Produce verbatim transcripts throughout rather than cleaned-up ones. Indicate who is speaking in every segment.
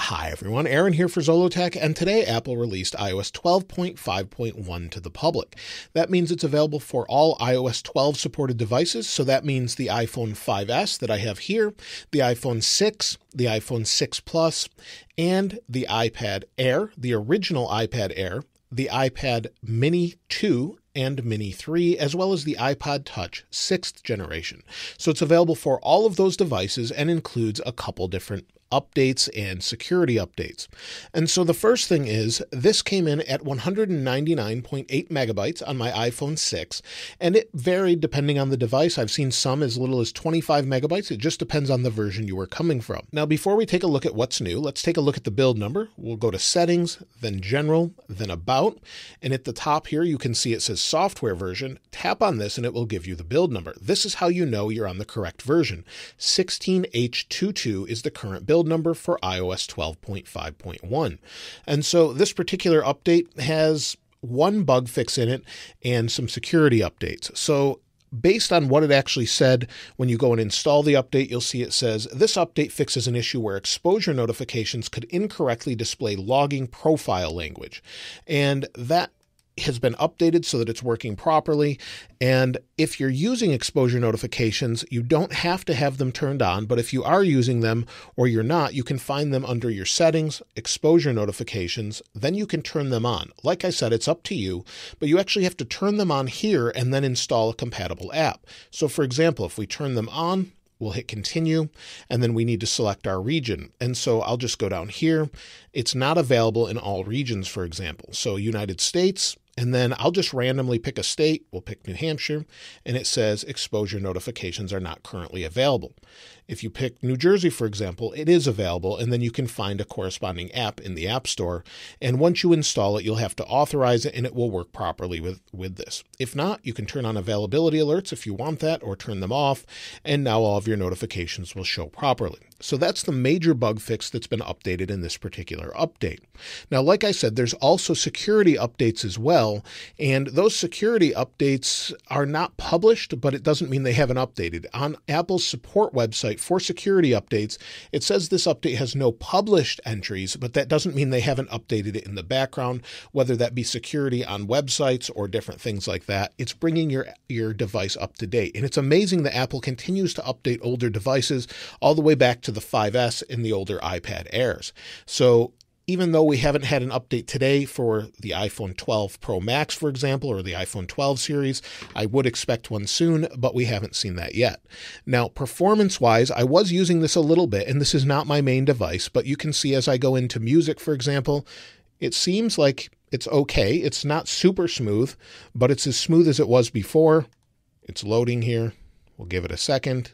Speaker 1: Hi everyone, Aaron here for Zollotech, and today Apple released i O S twelve point five point one to the public. That means it's available for all i O S twelve supported devices, so that means the iPhone five S that I have here, the iPhone six, the iPhone six Plus, and the iPad Air, the original iPad Air, the iPad Mini two, and Mini three, as well as the iPod Touch sixth generation. So it's available for all of those devices and includes a couple different updates and security updates. And so the first thing is, this came in at one hundred ninety-nine point eight megabytes on my iPhone six, and it varied depending on the device. I've seen some as little as twenty-five megabytes. It just depends on the version you were coming from. Now, before we take a look at what's new, let's take a look at the build number. We'll go to Settings, then General, then About, and at the top here, you can see it says Software Version. Tap on this and it will give you the build number. This is how you know you're on the correct version. sixteen H twenty-two is the current build number for i O S twelve point five point one. And so this particular update has one bug fix in it and some security updates. So based on what it actually said, when you go and install the update, you'll see it says, this update fixes an issue where exposure notifications could incorrectly display logging profile language. And that has been updated so that it's working properly. And if you're using exposure notifications, you don't have to have them turned on, but if you are using them or you're not, you can find them under your settings, exposure notifications, then you can turn them on. Like I said, it's up to you, but you actually have to turn them on here and then install a compatible app. So for example, if we turn them on, we'll hit continue, and then we need to select our region. And so I'll just go down here. It's not available in all regions, for example. So United States, and then I'll just randomly pick a state. We'll pick New Hampshire, and it says exposure notifications are not currently available. If you pick New Jersey, for example, it is available, and then you can find a corresponding app in the App Store. And once you install it, you'll have to authorize it, and it will work properly with, with this. If not, you can turn on availability alerts if you want that, or turn them off, and now all of your notifications will show properly. So that's the major bug fix that's been updated in this particular update. Now, like I said, there's also security updates as well, and those security updates are not published, but it doesn't mean they haven't updated. On Apple's support website for security updates, it says this update has no published entries, but that doesn't mean they haven't updated it in the background, whether that be security on websites or different things like that. It's bringing your, your device up to date. And it's amazing that Apple continues to update older devices all the way back to the five S and the older iPad Airs. So even though we haven't had an update today for the iPhone twelve Pro Max, for example, or the iPhone twelve series, I would expect one soon, but we haven't seen that yet. Now, performance-wise, I was using this a little bit, and this is not my main device, but you can see as I go into music, for example, it seems like it's okay. It's not super smooth, but it's as smooth as it was before. It's loading here. We'll give it a second.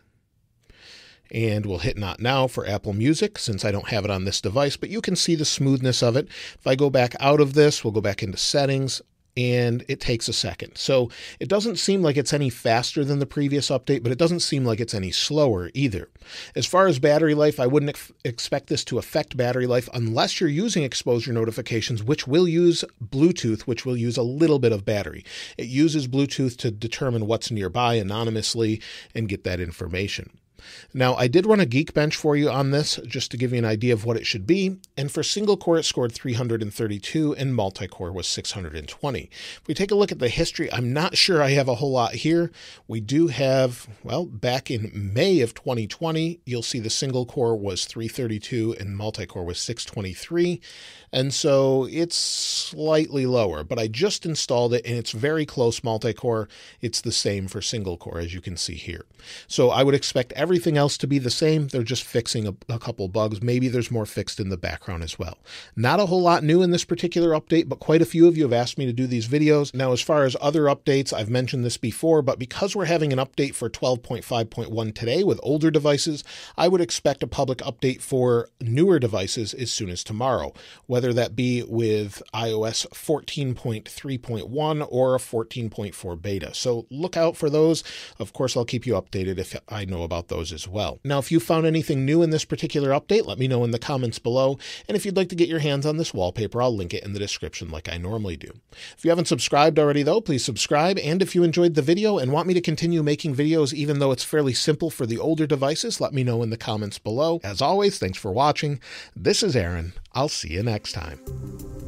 Speaker 1: And we'll hit Not Now for Apple Music since I don't have it on this device, but you can see the smoothness of it. If I go back out of this, we'll go back into settings, and it takes a second. So it doesn't seem like it's any faster than the previous update, but it doesn't seem like it's any slower either. As far as battery life, I wouldn't ex- expect this to affect battery life unless you're using exposure notifications, which will use Bluetooth, which will use a little bit of battery. It uses Bluetooth to determine what's nearby anonymously and get that information. Now, I did run a Geekbench for you on this just to give you an idea of what it should be. And for single core, it scored three hundred thirty-two and multi-core was six hundred twenty. If we take a look at the history, I'm not sure I have a whole lot here. We do have, well, back in May of twenty twenty, you'll see the single core was three thirty-two and multi-core was six twenty-three. And so it's slightly lower, but I just installed it and it's very close multi-core. It's the same for single core, as you can see here. So I would expect everything else to be the same. They're just fixing a, a couple bugs. Maybe there's more fixed in the background as well. Not a whole lot new in this particular update, but quite a few of you have asked me to do these videos. Now, as far as other updates, I've mentioned this before, but because we're having an update for twelve point five point one today with older devices, I would expect a public update for newer devices as soon as tomorrow, whether that be with i O S fourteen point three point one or a fourteen point four beta. So look out for those. Of course, I'll keep you updated if I know about those those as well. Now, if you found anything new in this particular update, let me know in the comments below. And if you'd like to get your hands on this wallpaper, I'll link it in the description like I normally do. If you haven't subscribed already though, please subscribe. And if you enjoyed the video and want me to continue making videos even though it's fairly simple for the older devices, let me know in the comments below. As always, thanks for watching. This is Aaron. I'll see you next time.